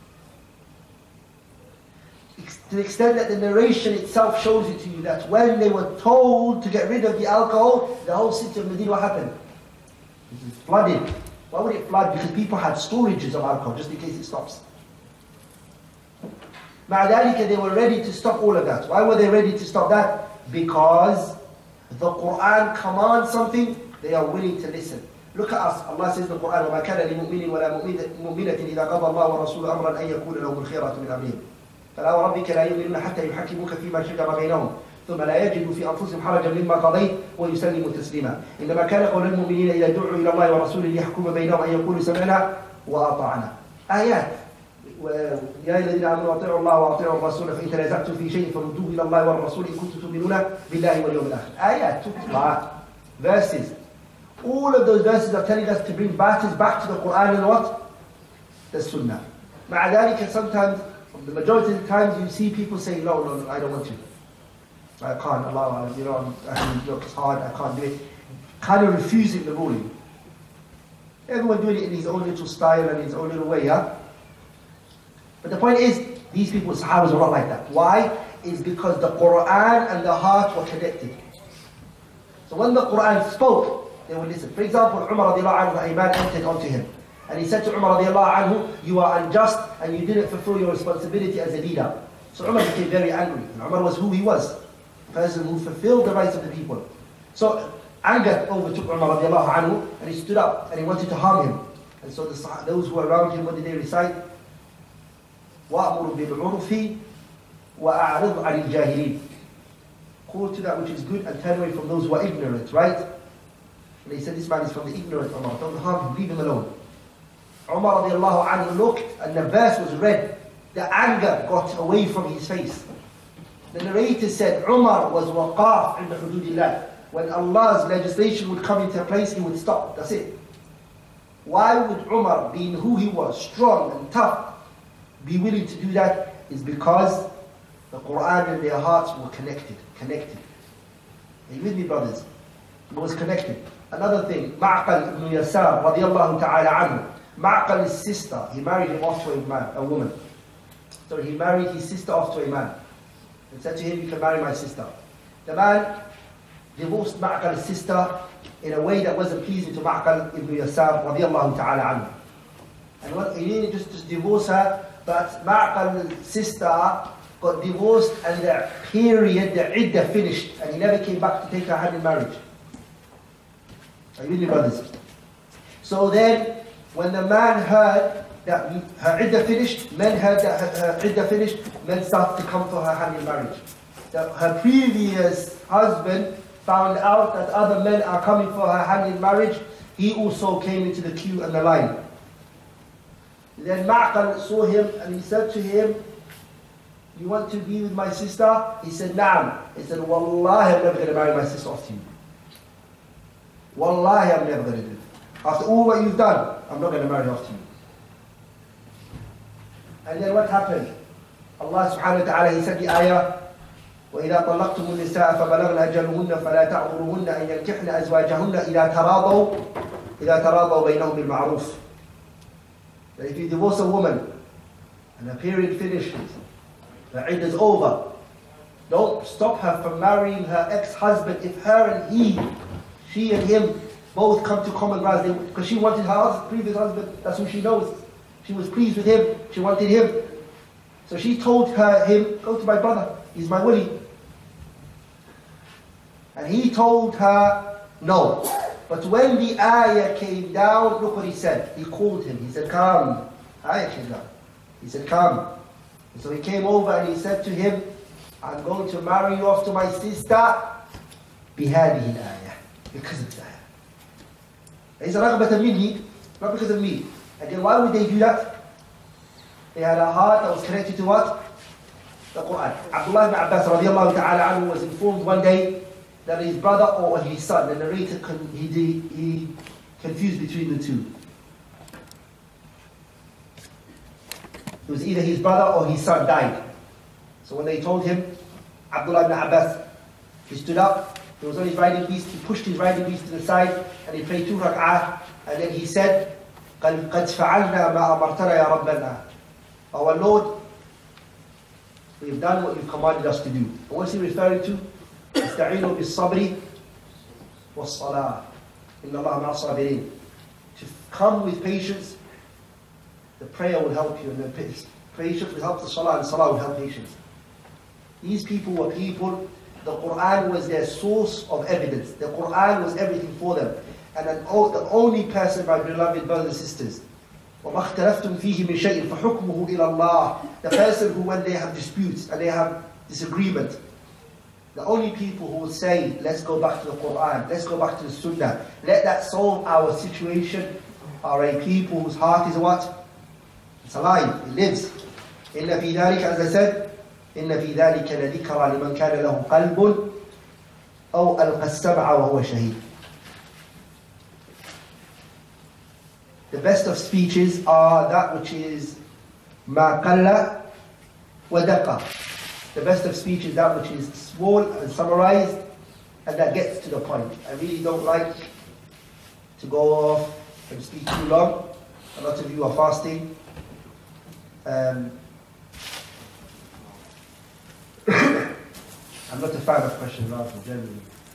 To the extent that the narration itself shows it to you that when they were told to get rid of the alcohol, the whole city of Medina, what happened? It was flooded. Why would it flood? Because people had storages of alcohol just in case it stops. مع ذلك, they were ready to stop all of that. Why were they ready to stop that? Because the Quran commands something, they are willing to listen. Look at us. Allah says in the Quran, وَمَا كَانَ لِمُؤْمِنٍ وَلَا مُؤْمِنَةٍ إِذَا قَضَى اللَّهُ وَرَسُولُهُ أَمْرًا أَن يَكُونَ لَهُمُ الْخِيَرَةُ مِنْ أَمْرِهِمْ فَلَا وَرَبِّكَ لَا يُؤْمِنُونَ حَتَّى يُحَكِّمُوكَ فِيمَا شَجَرَ بَيْنَهُمْ ثم لا يجدوا في أنفسهم حرجا مما قضيت ويسلموا تسليما إنما كان قول المؤمنين إذا دعوا إلى الله ورسوله ليحكم بينهم أن يقولوا سمعنا وأطعنا. آيات. يا الذين آمنوا أطيعوا الله وأطيعوا الرسول فإن تنازعتم في شيء فردوه إلى الله والرسول إن كنتم تؤمنون بالله واليوم الآخر. آيات, verses. All of those verses are telling us to bring matters back to the Quran and what? The Sunnah. مع ذلك, sometimes, the majority of the times, you see people say, no, no, no, I don't want to. I can't, Allah, you know, I mean, look, it's hard, I can't do it. Kind of refusing the ruling. Everyone doing it in his own little style and his own little way, yeah? But the point is, these people, Sahabas, were not like that. Why? It's because the Quran and the heart were connected. So when the Quran spoke, they would listen. For example, Umar radiallahu anhu, a man entered onto him. And he said to Umar radiallahu anhu, you are unjust and you didn't fulfill your responsibility as a leader. So Umar became very angry. And Umar was who he was. A person who fulfilled the rights of the people. So anger overtook Umar radiallahu anhu and he stood up and he wanted to harm him. And so the, those who were around him, what did they recite? وَأْمُرُ بِالْعُرْفِ وَأَعْرِضْ عَنِ الْجَاهِلِينَ. Call to that which is good and turn away from those who are ignorant, right? And they said, this man is from the ignorant, Umar. Don't harm him, leave him alone. Umar radiallahu anhu looked and the verse was read. The anger got away from his face. The narrator said, Umar was waqaf in the hududillah. When Allah's legislation would come into place, he would stop. That's it. Why would Umar, being who he was, strong and tough, be willing to do that? Is because the Quran and their hearts were connected. Connected. Are you with me, brothers? It was connected. Another thing, Ma'qal ibn Yasar, radiallahu ta'ala anhu. Ma'qal's sister, he married him off to a man, a woman. So he married his sister off to a man. And said to him, you can marry my sister. The man divorced Ma'qal's sister in a way that wasn't pleasing to Ma'qal ibn Yasar radiallahu ta'ala anhu. And what, he didn't just, just divorce her, but Ma'qal's sister got divorced and the period, the iddah finished, and he never came back to take her hand in marriage. Are you with me, brothers? So then, when the man heard that her iddah finished, men heard that her, her iddah finished, men started to come for her hand in marriage. That her previous husband found out that other men are coming for her hand in marriage, he also came into the queue and the line. Then Ma'qal saw him and he said to him, you want to be with my sister? He said, Naam. He said, Wallahi, I'm never going to marry my sister off to you. Wallahi, I'm never going to do it. After all what you've done, I'm not going to marry off to you. And then what happened? Allah subhanahu wa ta'ala, he said the ayah, وَإِذَا طَلَّقْتُمُ النِّسَاءَ فَبَلَغْنَ أَجَلُهُنَّ فَلَا تَعْضُلُوهُنَّ أَن يَنكِحْنَ أَزْوَاجَهُنَّ إِذَا تَرَاضَوْا إِذَا تَرَاضَوْا بَيْنَهُمْ بِالْمَعْرُوفِ. That if you divorce a woman and her period finishes, the iddah is over, don't stop her from marrying her ex-husband if her and he, she and him both come to common ground, because she wanted her previous husband, that's who she knows. She was pleased with him, she wanted him. So she told her, him, go to my brother, he's my wali. And he told her, no. But when the ayah came down, look what he said. He called him, he said, come. Ayah came down. He said, come. And so he came over and he said to him, I'm going to marry you off to my sister, بهذه الآية, because of this ayah. He said, رغبة مني, not because of me. Again, why would they do that? They had a heart that was connected to what? The Quran. Abdullah ibn Abbas radiallahu ta'ala anhu was informed one day that his brother or his son, the narrator, he, he confused between the two. It was either his brother or his son died. So when they told him, Abdullah ibn Abbas, he stood up, he was on his riding beast, he pushed his riding beast to the side, and he prayed two rak'ah, and then he said, قَدْ فَعَلْنَا مَا أَمَرْتَنَا يَا رَبَّنَا. Our Lord, we have done what you've commanded us to do. And what's he referring to? استعينوا بالصبر والصلاة إن الله مع الصابرين. To come with patience, the prayer will help you, and the patience will help the salah, and salah will help patience. These people were people, the Quran was their source of evidence. The Quran was everything for them. And an, the only person, my beloved brothers and sisters, وَمَا اخْتَلَفْتُمْ فِيهِ مِنْ شَيْءٍ فَحُكْمُهُ إِلَى اللَّهِ. The person who, when they have disputes and they have disagreement, the only people who will say, let's go back to the Quran, let's go back to the Sunnah, let that solve our situation, are a people whose heart is what? It's alive, it lives. إِنَّ فِي ذَلِكَ, as I said, إِنَّ فِي ذَلِكَ لَذِكْرَى لِمَنْ كَانَ لَهُ قَلْبٌ أَوْ أَلْقَى السَّمْعَ وَهُوَ شَهِيدٌ. The best of speeches are that which is مَا قَلَّ وَدَقَّ. The best of speech is that which is small and summarized and that gets to the point. I really don't like to go off and speak too long. A lot of you are fasting. Um, I'm not a fan of questions answered generally.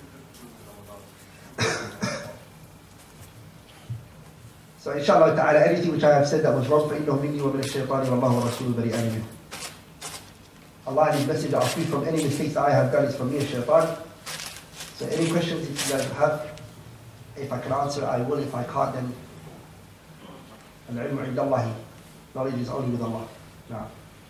So inshallah ta'ala, anything which I have said that was wrong, فَإِنَّهُ مِنِّي وَمِنَ الشَّيْطَانِ وَاللَّهُ وَرَسُولُهُ بَرِيئًا مِنْهُ. Allah and His Messenger are free from any mistakes that I have done is from me and shaitan. So any questions if you guys have, if I can answer, I will. If I can't, then al-ilmu 'inda Allah. Knowledge is only with Allah. Now.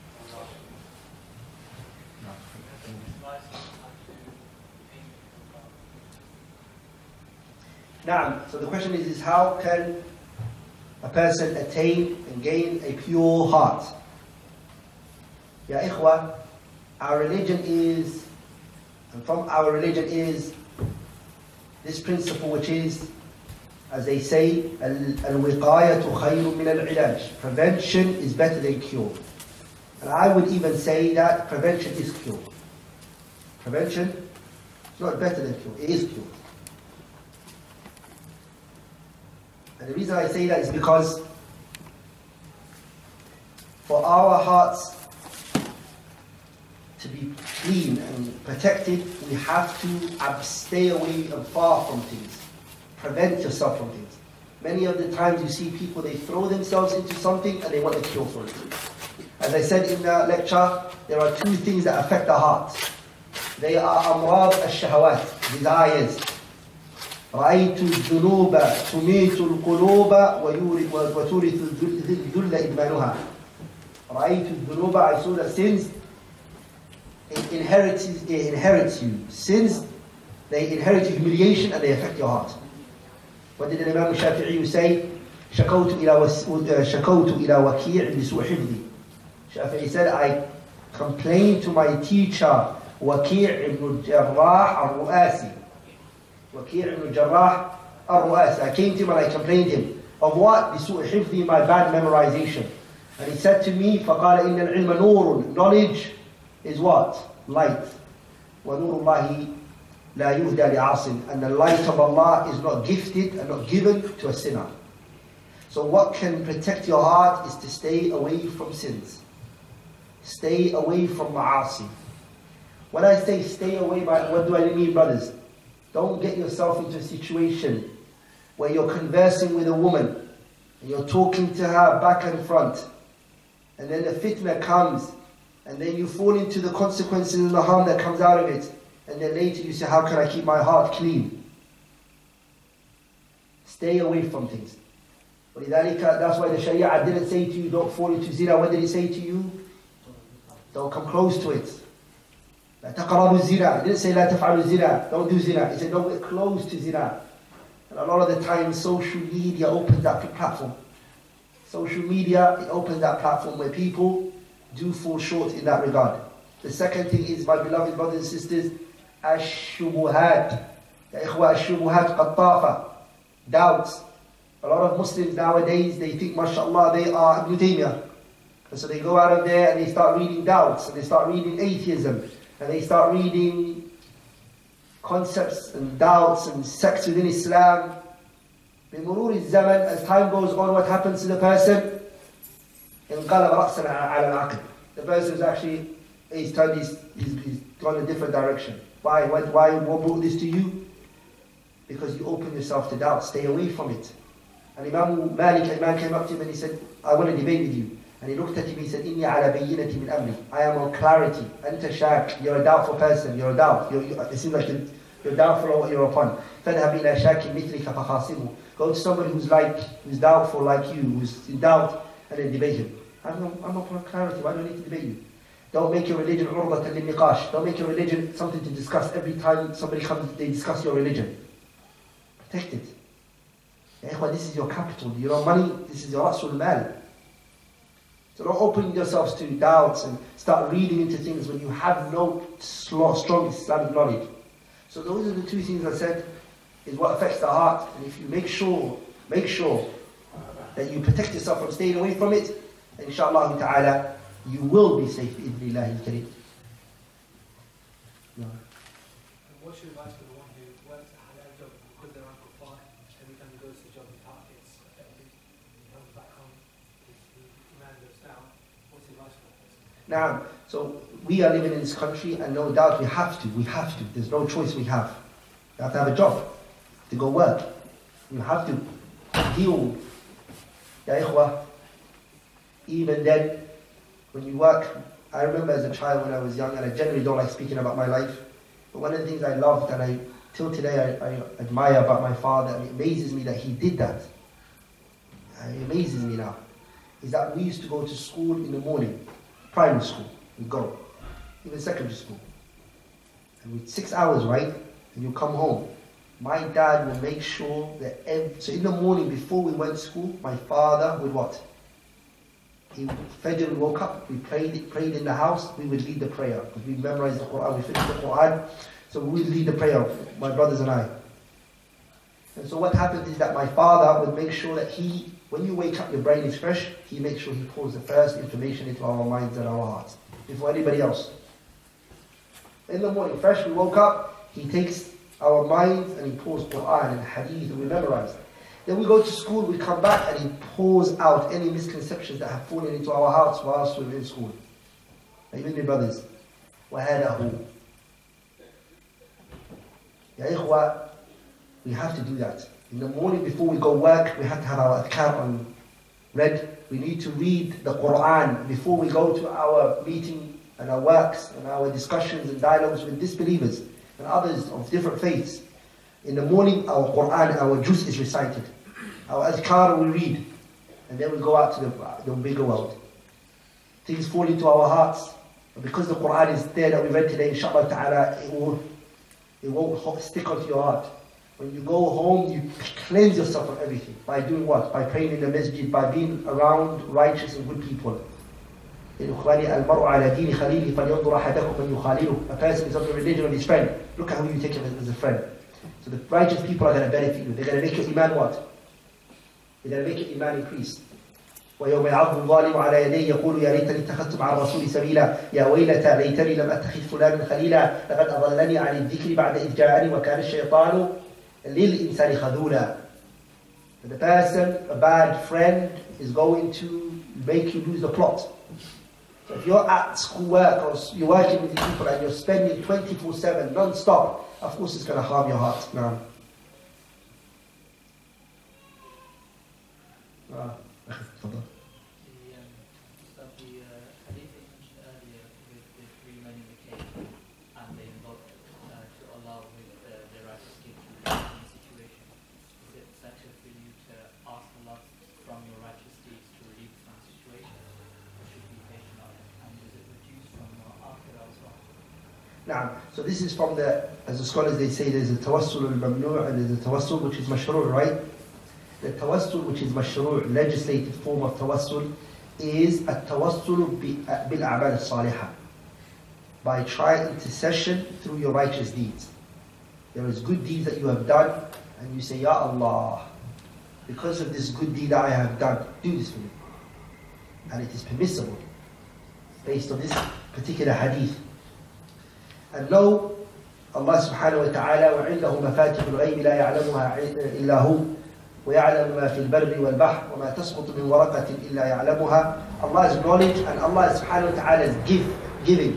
Now, so the question is, is how can a person attain and gain a pure heart? Ya ikhwa, our religion is, and from our religion is this principle, which is, as they say, al-wiqayatu khayrun min al-ilaj. Prevention is better than cure. And I would even say that prevention is cure. Prevention is not better than cure, it is cure. And the reason I say that is because for our hearts to be clean and protected, we have to stay away and far from things. Prevent yourself from things. Many of the times you see people, they throw themselves into something and they want a cure for it. As I said in the lecture, there are two things that affect the heart. They are amrad al-shahawat, desires. رأيت الذنوب تميت القلوب وتورث الذل إدمانها. رأيت الذنوب, I saw that sins inherit, inherit you. Sins, they inherit humiliation and they affect your heart. What did Imam Shafi'i say? شكوت إلى شكوت إلى وكيع لسوء حفظي. Shafi'i said, I complained to my teacher Waki' ibn Jarrah al-Ru'asi. Waki' ibn Jarrah al-Ru'asi. I came to him and I complained to him of what? لسوء حفظي, my bad memorization. And he said to me, فقال إن العلم نور. Knowledge is what? Light. وَنُورُ اللَّهِ لَا يُهْدَى لِعَاصٍ. And the light of Allah is not gifted and not given to a sinner. So what can protect your heart is to stay away from sins. Stay away from ma'asi. When I say stay away, what do I mean, brothers? Don't get yourself into a situation where you're conversing with a woman and you're talking to her back and front, and then the fitna comes, and then you fall into the consequences and the harm that comes out of it, and then later you say, how can I keep my heart clean? Stay away from things. That's why the Sharia didn't say to you, don't fall into zina. What did he say to you? Don't come close to it. لا تقربوا الزنا. He didn't say لا تفعلوا الزنا. Don't do zina. He said don't get close to zina. And a lot of the time social media opens that platform. Social media, it opens that platform where people do fall short in that regard. The second thing is, my beloved brothers and sisters, الشبهات. يا إخوة الشبهات قطافة. Doubts. A lot of Muslims nowadays, they think, mashallah, they are Ibn Taymiyyah. And so they go out of there and they start reading doubts, and they start reading atheism, and they start reading concepts and doubts and sects within Islam. بمرور الزمن, as time goes on, what happens to the person? انقلب رأسا على العقل. The person is actually, he's turned, he's, he's, he's gone a different direction. Why? Why? Why? What brought this to you? Because you open yourself to doubt. Stay away from it. And Imam Malik, a man came up to him and he said, I want to debate with you. And he looked at him and he said, إِنِّي عَلَى بَيِّنَةٍ مِنْ أَمْرِي. I am on clarity. أَنْتَ شَاك. You're a doubtful person. You're a doubt. You're, you, it seems like you're, you're doubtful of what you're upon. فَذْهَبْ إِلَى شَاكٍ مِثْلِكَ فَخَاصِمُهُ. Go to somebody who's like, who's doubtful like you, who's in doubt, and then debate him. I'm, I'm upon clarity. Why do I need to debate you? Don't make your religion عُرْضَةً لِلنِّقَاشِ. Don't make your religion something to discuss every time somebody comes, they discuss your religion. Protect it. This is your capital, your money, this is your Rasul Mal. So don't open yourselves to doubts and start reading into things when you have no strong Islamic knowledge. So those are the two things I said is what affects the heart. And if you make sure, make sure that you protect yourself from staying away from it, inshallah ta'ala, you will be safe in Billahi al-Kareem. No. What's your advice for the one who works a halal job because they're Uncle Fine? Every time he goes to the job, his heart gets affected. He comes back home, his man goes down. What's your advice for that person? Now, so we are living in this country, and no doubt we have to. We have to. There's no choice we have. You have to have a job, to go work. You have to deal. Ya ikhwah, even then, when you work, I remember as a child when I was young, and I generally don't like speaking about my life, but one of the things I loved and I, till today, I, I admire about my father, and it amazes me that he did that. It amazes me now, is that we used to go to school in the morning, primary school, we go, even secondary school. And with six hours, right, and you come home. My dad would make sure that, every, so in the morning before we went to school, my father would what? He, Fajr, we woke up, we prayed, prayed in the house, we would lead the prayer. Because we memorized the Quran, we finished the Quran, so we would lead the prayer, my brothers and I. And so what happened is that my father would make sure that he, when you wake up, your brain is fresh, he makes sure he pours the first information into our minds and our hearts, before anybody else. In the morning, fresh, we woke up, he takes our minds and he pours Quran and Hadith and we memorize. Then we go to school, we come back, and he pours out any misconceptions that have fallen into our hearts whilst we're in school. Are you with me, brothers? وَهَذَا Ya ikhwa, we have to do that. In the morning before we go work, we have to have our adhkar on read. We need to read the Quran before we go to our meeting and our works and our discussions and dialogues with disbelievers and others of different faiths. In the morning, our Quran, our juz is recited. Our adhkar we read. And then we go out to the, the bigger world. Things fall into our hearts. And because the Quran is there that we read today, inshallah ta'ala, it will It won't stick onto your heart. When you go home, you cleanse yourself from everything. By doing what? By praying in the masjid, by being around righteous and good people. A person is of the religion of his friend. Look at who you take him as a friend. So the righteous people are going to benefit you. They're going to make your iman what? They're going to make your iman increase. ويوم يعض الظالم على يديه يقول يا ليتني اتخذت مع الرسول سبيلا يا ويلتى ليتني لم اتخذ فلانا خليلا لقد اضلني عن الذكر بعد اذ جاءني وكان الشيطان للانسان خذولا. The person, a bad friend, is going to make you lose the plot. So if you're at school work or you're working with these people and you're spending twenty-four seven non-stop, of course it's going to harm your heart. No. Ah. The, um, stuff the uh, hadith you mentioned earlier with the three men in the cave and they invoked uh, to Allah with uh, their righteous gift to relieve from the situation. Is it essential for you to ask Allah from your righteous deeds to relieve from the situation? Or should you be patient on it? And is it reduced from your akhirah as well? Now, so this is from the, as the scholars they say, there's a tawassul al-mamnu' and there's a tawassul which is mashru', right? The tawassul which is mashru', legislated form of tawassul, is a tawassul bil-a'mal al-salihah. By trying intercession through your righteous deeds. There is good deeds that you have done, and you say, Ya Allah, because of this good deed I have done, do this for me. And it is permissible, based on this particular hadith. And know, Allah subhanahu wa ta'ala, وَعِنْدَهُ مَفَاتِحُ الْغَيْبِ لَا يَعْلَمُهَا إِلَّا هُوَ وَيَعْلَمُ مَا فِي الْبَرِّ وَالْبَحْرِ وَمَا تَسْقُطُ مِنْ وَرَقَةٍ إِلَّا يَعْلَمُهَا. Allah's knowledge and Allah subhanahu wa ta'ala's give, giving.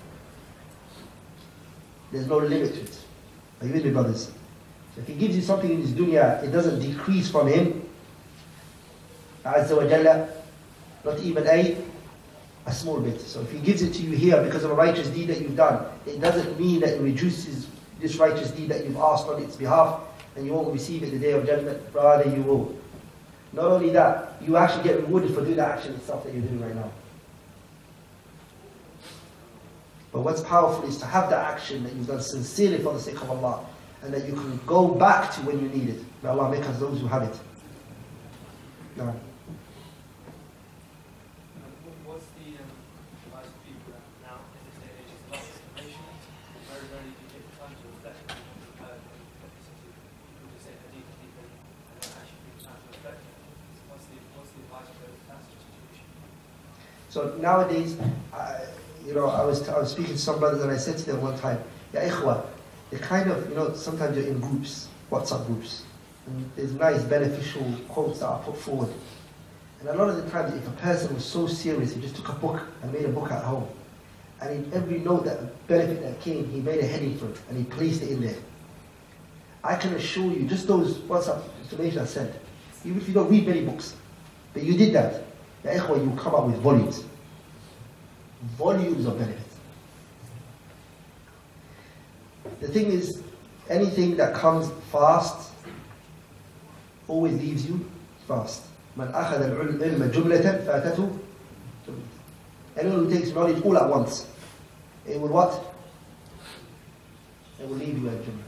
There's no limit to it. Are you with me, brothers? So if He gives you something in this dunya, it doesn't decrease from Him. Azza wa Jalla, not even a, a small bit. So if He gives it to you here because of a righteous deed that you've done, it doesn't mean that it reduces this righteous deed that you've asked on its behalf, and you won't receive it the day of judgment. Rather, you will. Not only that, you actually get rewarded for doing the action itself that you're doing right now. But what's powerful is to have the action that you've done sincerely for the sake of Allah, and that you can go back to when you need it. May Allah make us those who have it. No. What's the um, advice for people that now in this day and age is a lot of information, very rarely do you get the time to reflect on what you've heard and listen to people just say hadith people and don't actually take the time to reflect. What's the what's the advice for that situation? So nowadays, uh, you know, I was I was speaking to some brothers and I said to them one time, Ya ikhwa, they kind of, you know, sometimes you're in groups, WhatsApp groups, and there's nice beneficial quotes that are put forward. And a lot of the times, if a person was so serious, he just took a book and made a book at home. And in every note that benefit that came, he made a heading for it and he placed it in there. I can assure you, just those WhatsApp information I sent, even if you don't read many books, but you did that, Ya ikhwa, you come up with volumes. Volumes of benefits. The thing is, anything that comes fast always leaves you fast. من أخذ العلم جملة فاتته. Anyone who takes knowledge all at once, it will what? It will leave you at jumlah.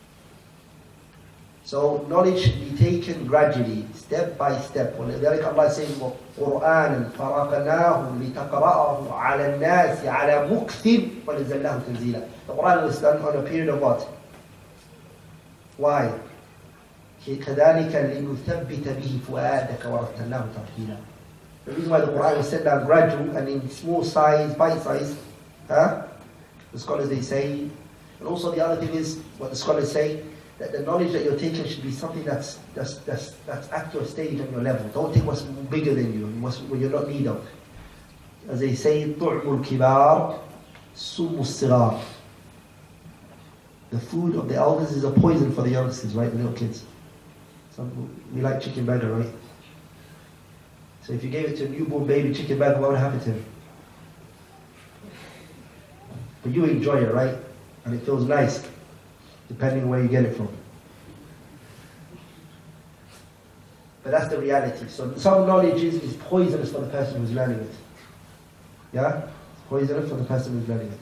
So knowledge should be taken gradually, step by step. ولذلك Allah is saying, قرآنا فرقناه لتقرأه على الناس على مكث ونزلناه تنزيلا. The Quran was done on a period of what? Why? كذلك لنثبت به فؤادك ورتلناه ترتيلا. The reason why the Quran was set down gradual and in small size, bite size, huh? The scholars they say, and also the other thing is what the scholars say, that the knowledge that you're taking should be something that's that's that's, that's at your stage and your level. Don't take what's bigger than you and what's, what you're not need of. As they say, طُعْمُ الْكِبَارِ سُمُّ الصِّغَارِ. The food of the elders is a poison for the youngsters, right? The little kids. Some, we like chicken burger, right? So if you gave it to a newborn baby chicken burger, what would happen to him? But you enjoy it, right? And it feels nice, depending where you get it from. But that's the reality. So some knowledge is, is poisonous for the person who's learning it. Yeah? It's poisonous for the person who's learning it.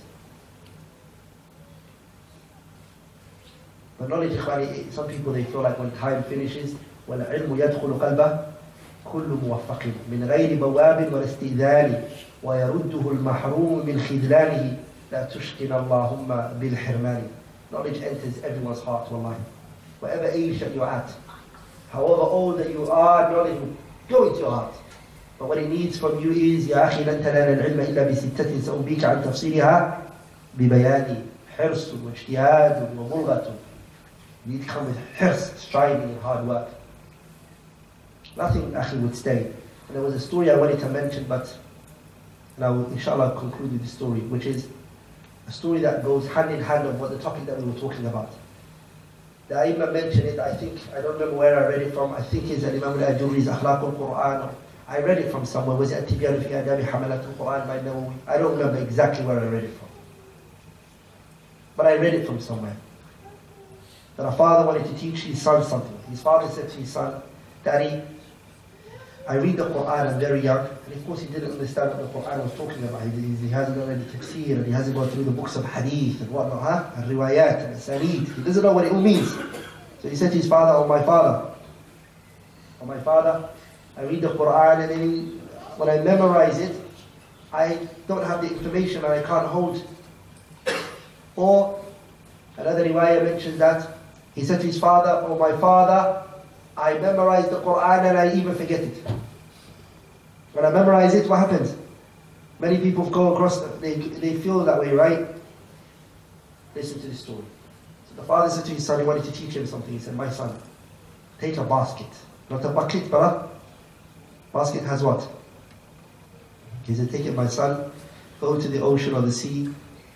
But knowledge, ikhwani, some people, they feel like when time finishes, وَالْعِلْمُ يَدْخُلُ قَلْبَهُ كُلُّ مُوَفَّقٍ مِنْ غَيْرِ بَوَابٍ وَلَاسْتِئْذَانٍ وَيَرُدُّهُ الْمَحْرُومُ مِنْ خِذْلَانِهِ لَا تُشْقِنَ اللَّهُمَّ بِالْحِرْمَانِ. Knowledge enters everyone's heart, wallahi. Whatever age that you're at, however old that you are, knowledge will go into your heart. But what it needs from you is, يا أخي لن تنال العلم إلا بستة سأنبيك عن تفصيلها ببيان حرص واجتهاد وملغة. You need to come with hirs, striving and hard work. Nothing actually would stay. And there was a story I wanted to mention, but and I will inshallah conclude with this story, which is a story that goes hand in hand with what the topic that we were talking about. The Imam mentioned it, I think, I don't remember where I read it from, I think it's Imam al-Ajuri's Akhlaq al-Quran. I read it from somewhere, was it At-Tibyan fi Adabi Hamalat al-Quran by Nawawi? I don't remember exactly where I read it from. But I read it from somewhere. That a father wanted to teach his son something. His father said to his son, Daddy, I read the Quran, I'm very young, and of course he didn't understand what the Quran was talking about. He, he hasn't done any tafsir, and he hasn't gone through the books of hadith and whatnot, huh? And riwayat and asanid. He doesn't know what it all means. So he said to his father, oh my father, oh my father, I read the Quran, and then when I memorize it, I don't have the information and I can't hold. Or another riwayah mentions that he said to his father, oh my father, I memorize the Quran and I even forget it. When I memorize it, what happens? Many people go across, they, they feel that way, right? Listen to this story. So the father said to his son, he wanted to teach him something. He said, my son, take a basket. Not a bucket, but a basket has what? He said, take it, my son, go to the ocean or the sea,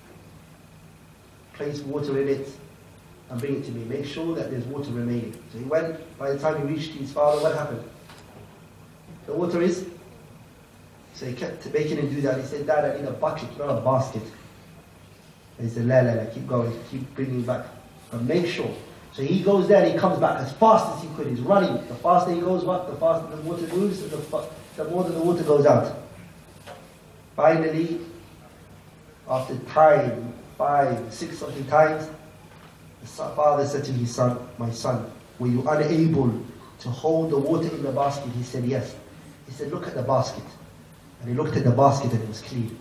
place water in it, and bring it to me. Make sure that there's water remaining. So he went, by the time he reached his father, what happened? The water is? So he kept making him do that. He said, Dad, I need a bucket, not a basket. And he said, la, la, la, keep going, keep bringing back. But make sure. So he goes there and he comes back as fast as he could. He's running. The faster he goes, what? The faster the water moves, and the, the more that the water goes out. Finally, after time, five, six something times, the father said to his son, my son, were you unable to hold the water in the basket? He said, yes. He said, look at the basket. And he looked at the basket and it was clean.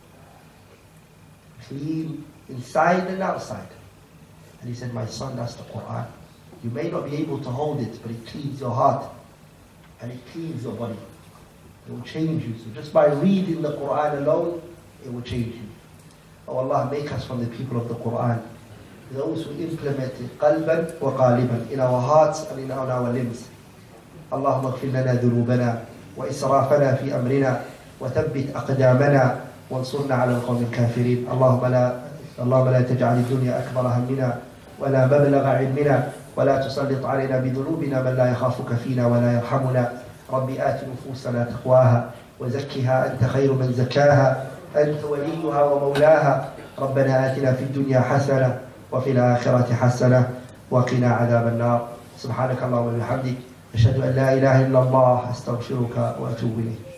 Clean inside and outside. And he said, my son, that's the Quran. You may not be able to hold it, but it cleans your heart. And it cleans your body. It will change you. So just by reading the Quran alone, it will change you. Oh Allah, make us from the people of the Quran. Those who implement it قلبا وقالبا in our hearts and in our limbs. اللهم اغفر لنا ذنوبنا وإسرافنا في أمرنا وثبت أقدامنا وانصرنا على القوم الكافرين. اللهم لا اللهم لا تجعل الدنيا أكبر همنا ولا مبلغ علمنا ولا تسلط علينا بذنوبنا من لا يخافك فينا ولا يرحمنا. رب آت نفوسنا تقواها وزكها أنت خير من زكاها أنت وليها ومولاها. ربنا آتنا في الدنيا حسنة وفي الآخرة حسنة وقنا عذاب النار. سبحانك اللهم وبحمدك أشهد أن لا إله إلا الله أستغفرك وأتوب إليك.